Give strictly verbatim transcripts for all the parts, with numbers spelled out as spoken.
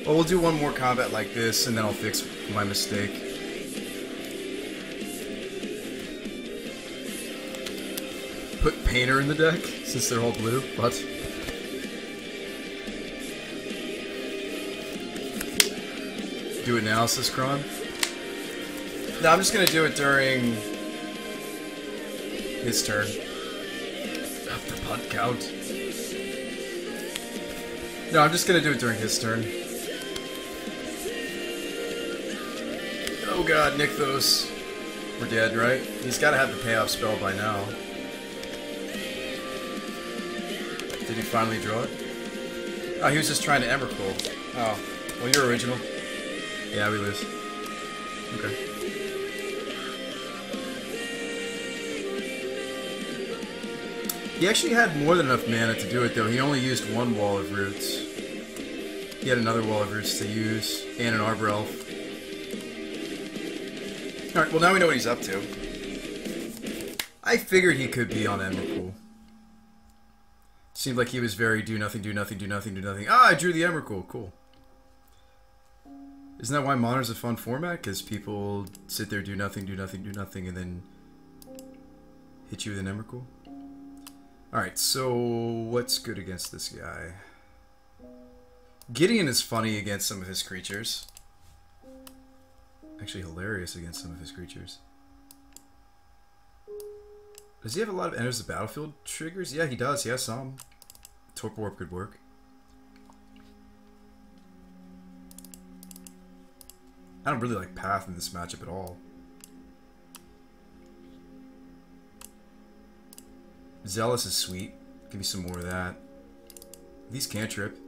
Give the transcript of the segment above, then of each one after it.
Well, we'll do one more combat like this, and then I'll fix my mistake. Put Painter in the deck, since they're all blue. What? Do analysis, Kron? No, I'm just gonna do it during his turn. After punt count. No, I'm just gonna do it during his turn. Oh god, Nykthos. We're dead, right? He's gotta have the payoff spell by now. Did he finally draw it? Oh, he was just trying to Emrakul. Oh, well, you're original. Yeah, we lose. Okay. He actually had more than enough mana to do it, though. He only used one Wall of Roots. He had another Wall of Roots to use, and an Arbor Elf. Alright, well now we know what he's up to. I figured he could be on Emrakul. Seemed like he was very do nothing, do nothing, do nothing, do nothing. Ah, I drew the Emrakul. Cool. Isn't that why Modern's a fun format? Because people sit there, do nothing, do nothing, do nothing, and then hit you with an Emrakul? Alright, so what's good against this guy? Gideon is funny against some of his creatures. Actually hilarious against some of his creatures. Does he have a lot of enters the battlefield triggers? Yeah, he does. He has some. Torpor Warp could work. I don't really like Path in this matchup at all. Zealous is sweet. Give me some more of that. These cantrip.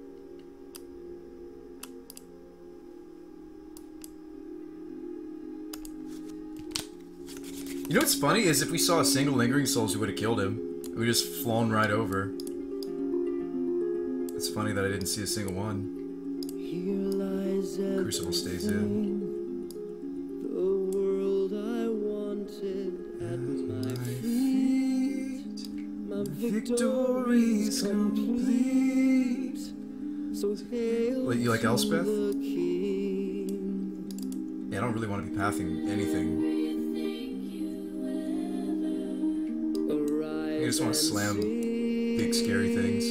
You know what's funny is if we saw a single Lingering Souls, we would have killed him. We would have just flown right over. It's funny that I didn't see a single one. Crucible stays in. The world I wanted at my feet. My victory's complete. So hail. You like Elspeth? Yeah, I don't really want to be pathing anything. I just want to slam big scary things.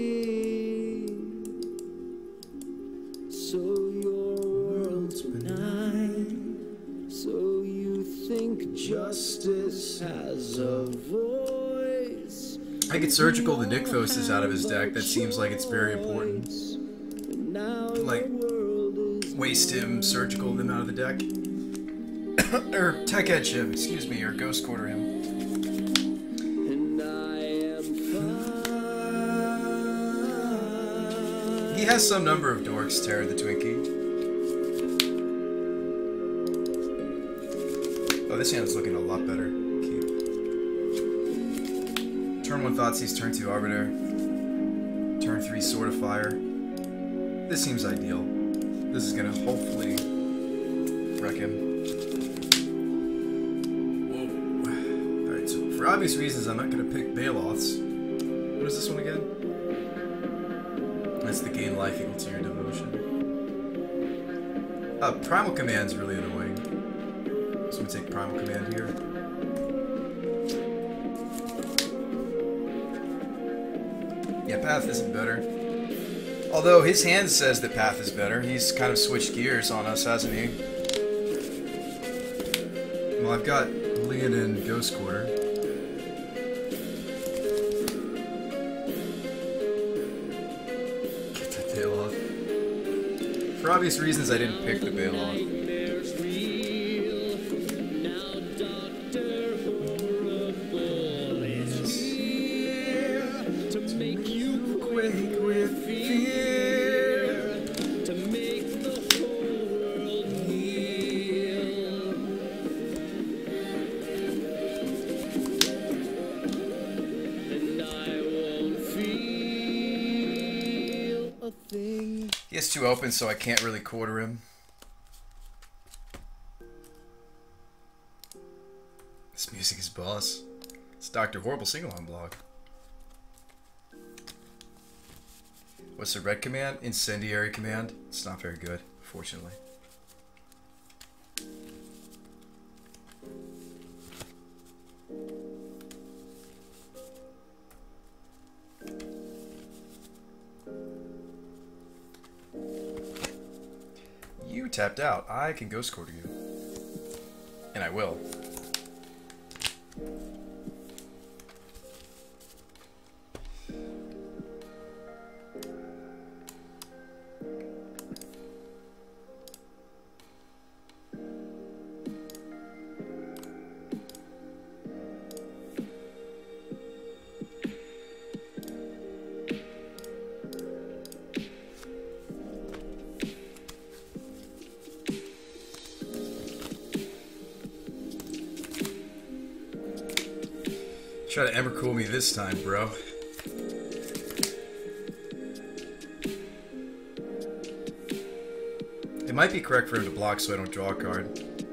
So your world's benign. So you think justice has a voice. I get Surgical the Nykthos is out of his deck. That seems like it's very important. Like, waste him, Surgical them out of the deck. Or Tech Edge him, excuse me, or Ghost Quarter him. He has some number of dorks, Terra the Twinkie. Oh, this hand's looking a lot better. Keep. Turn one Thoughtseize, turn two Arbiter. Turn three Sword of Fire. This seems ideal. This is gonna hopefully wreck him. Whoa. Alright, so for obvious reasons, I'm not gonna pick Baloths. What is this one again? That's the gain life equal to your devotion. Uh, Primal Command's really annoying. So we take Primal Command here. Yeah, Path isn't better. Although his hand says that Path is better. He's kind of switched gears on us, hasn't he? Well, I've got Leon and Ghost Quarter. For obvious reasons, I didn't pick the Baloth. He has two open, so I can't really quarter him. This music is boss. It's Doctor Horrible Sing-Along blog. What's the red command? Incendiary command. It's not very good, unfortunately. You tapped out. I can ghost quarter you. And I will. Try to Emrakul me this time, bro. It might be correct for him to block so I don't draw a card.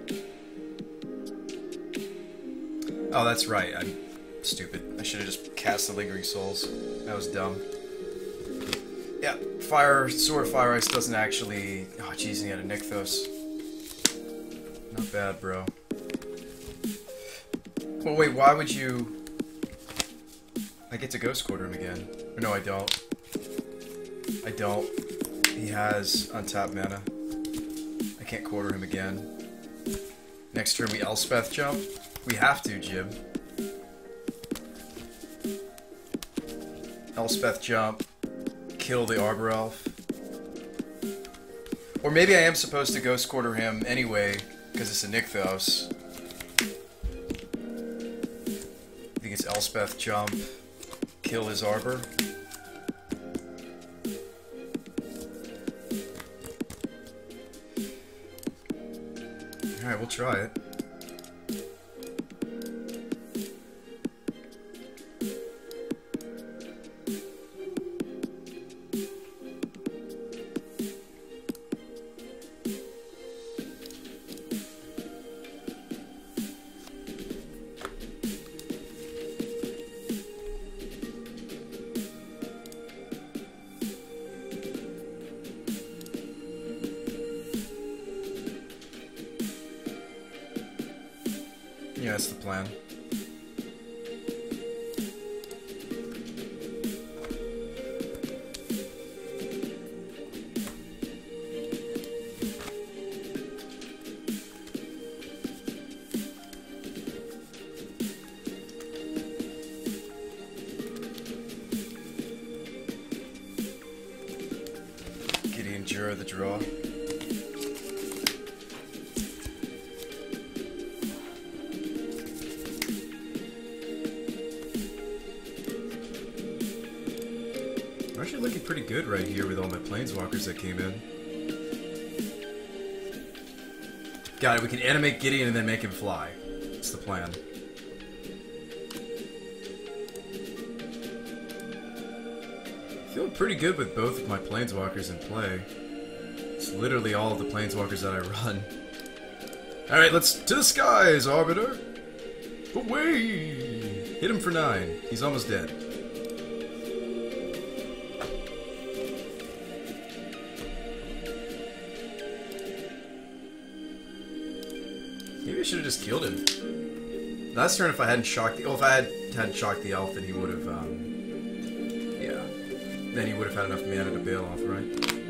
Oh, that's right. I'm stupid. I should have just cast the Lingering Souls. That was dumb. Yeah, Fire, Sword of Fire Ice doesn't actually... Oh, jeez, and he had a Nykthos. Not bad, bro. Well, wait, why would you... I get to ghost quarter him again. Or no, I don't. I don't. He has untapped mana. I can't quarter him again. Next turn we Elspeth jump. We have to, Jib. Elspeth jump. Kill the Arbor Elf. Or maybe I am supposed to ghost quarter him anyway, because it's a Nykthos. I think it's Elspeth jump. Kill his Arbor. Alright, we'll try it. Yeah, that's the plan. Gideon Jura the draw. Actually looking pretty good right here with all my planeswalkers that came in. Got it, we can animate Gideon and then make him fly. That's the plan. Feeling pretty good with both of my planeswalkers in play. It's literally all of the planeswalkers that I run. Alright, let's to the skies, Arbiter! Away! Hit him for nine. He's almost dead. Maybe I should have just killed him. Last turn, if I hadn't shocked the... Oh, if I had, hadn't shocked the elf, then he would have, um... yeah. Then he would have had enough mana to bail off, right?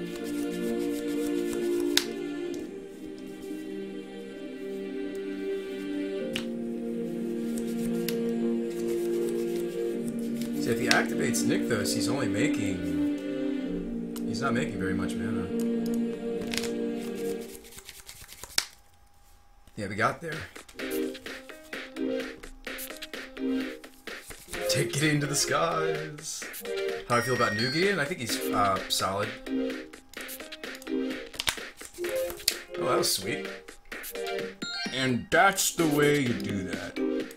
See, if he activates Nykthos, he's only making... He's not making very much mana. Yeah, we got there. Take it into the skies. How do I feel about New Gideon? I think he's uh, solid. Oh, that was sweet. And that's the way you do that.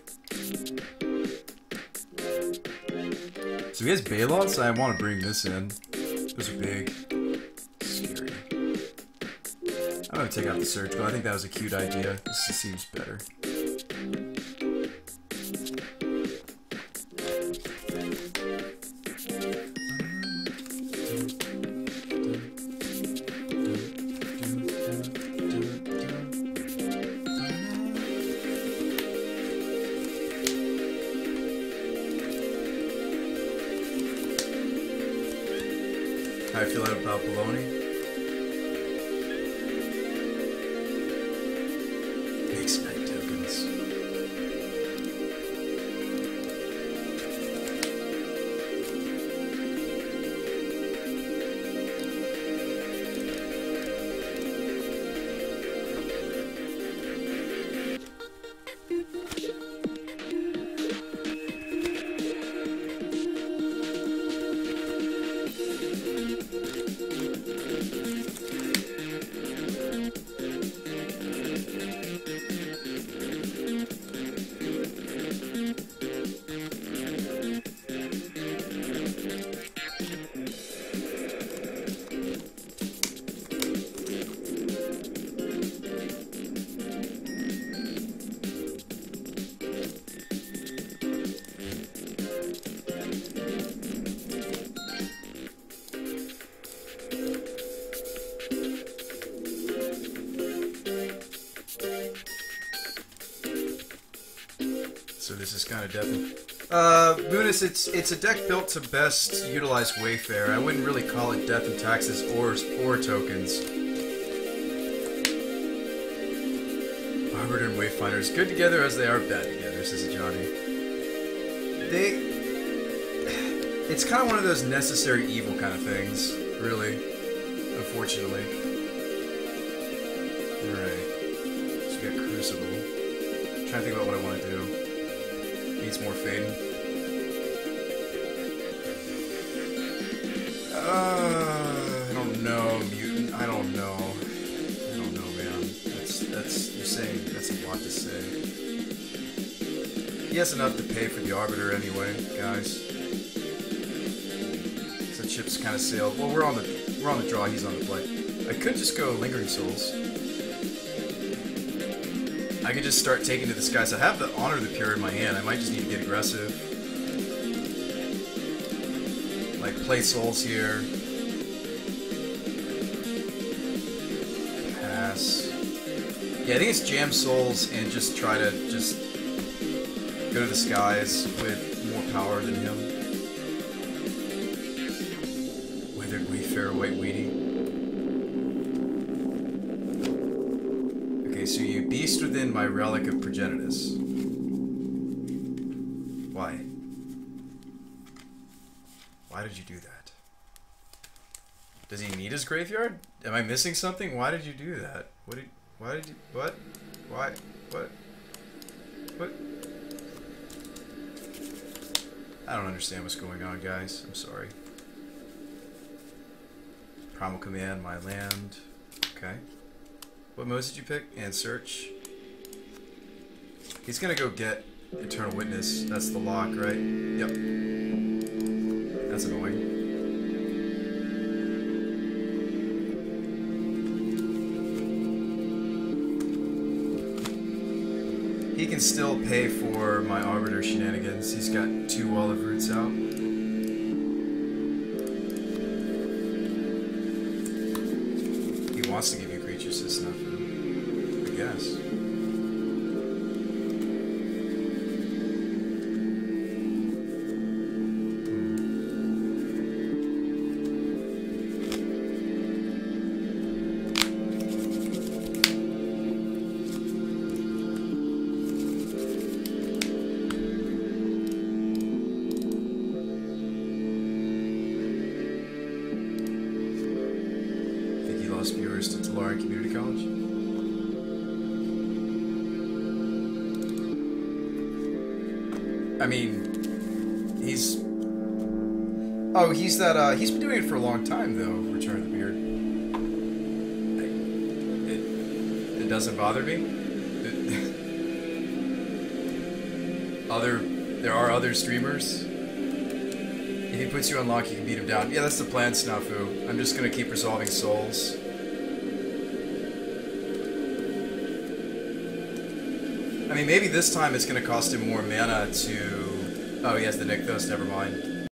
So he has Balon, so I want to bring this in. Those are big. Scary. I'm gonna take out the Surgical. I think that was a cute idea. This just seems better. How I feel about baloney? Makes night tokens. So this is kind of deafening. Uh, Lunas, it's it's a deck built to best utilize Wayfarer. I wouldn't really call it Death and Taxes or or tokens. Arbiter and Wayfinders, good together as they are bad together, says Johnny. They, it's kind of one of those necessary evil kind of things, really. Unfortunately. All right. So we got Crucible. I'm trying to think about what I want to do. Needs more fading. Uh, I don't know, mutant. I don't know. I don't know, man. That's that's you're saying that's a lot to say. He has enough to pay for the Arbiter anyway, guys. So Chip's kind of sailed. Well, we're on the we're on the draw. He's on the play. I could just go Lingering Souls. I could just start taking to this guy. So I have the Honor of the Pure in my hand. I might just need to get aggressive. Like, play Souls here. Pass. Yeah, I think it's Jam Souls and just try to just go to the skies with more power than him. Withered Wayfarer, White Weenie. So you beast within my Relic of Progenitus. Why? Why did you do that? Does he need his graveyard? Am I missing something? Why did you do that? What did? Why did you? What? Why? What? What? I don't understand what's going on, guys. I'm sorry. Primal Command, my land. Okay. What modes did you pick? And search. He's gonna go get Eternal Witness. That's the lock, right? Yep. That's annoying. He can still pay for my Arbiter shenanigans. He's got two Olive Roots out. He wants to give you creatures to snuff. Yes. Think he lost viewers to Tolaran Community College? I mean, he's... Oh, he's that, uh, he's been doing it for a long time, though, Return of the Beard. It, it doesn't bother me. It, other, there are other streamers. If he puts you on lock, you can beat him down. Yeah, that's the plan, Snafu. I'm just gonna keep resolving souls. I mean, maybe this time it's going to cost him more mana to... Oh, he has the Nykthos, never mind.